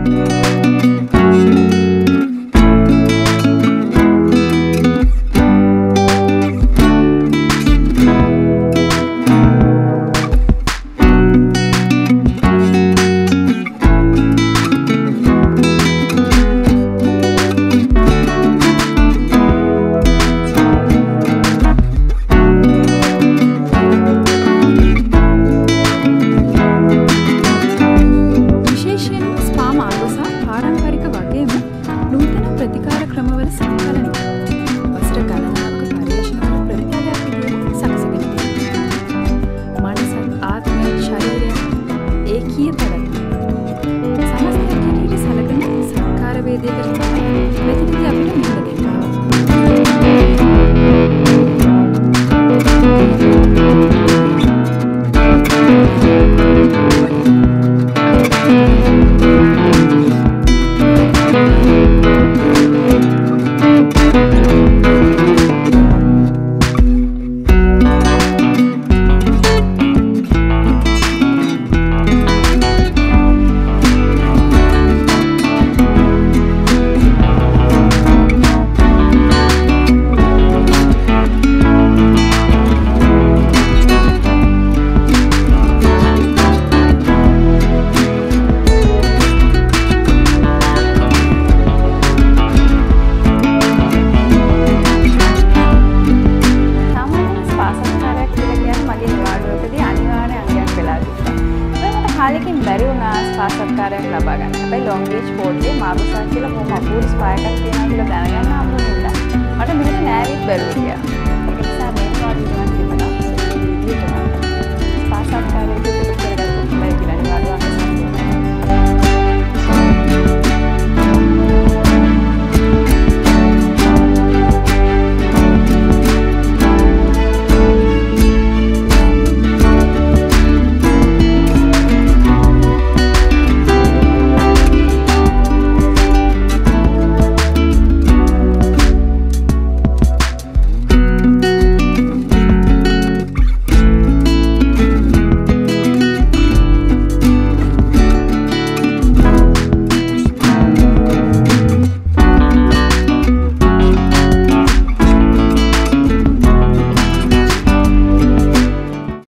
කාලෙකින් බැරි වුණා ස්පා සත්කාරයක් ලබා ගන්න. හැබැයි ලොංග් බීච් පෝර්ට්ගේ මාරුසා කියලා බොහොම අපූර්ව ස්පා එකක් තියෙනවා කියලා දැනගන්න හම්බුනේ. මට මෙහෙම නෑවිත් බැරුව ගියා. ඒ නිසා මේ කාඩ් එක මම තිබුණා.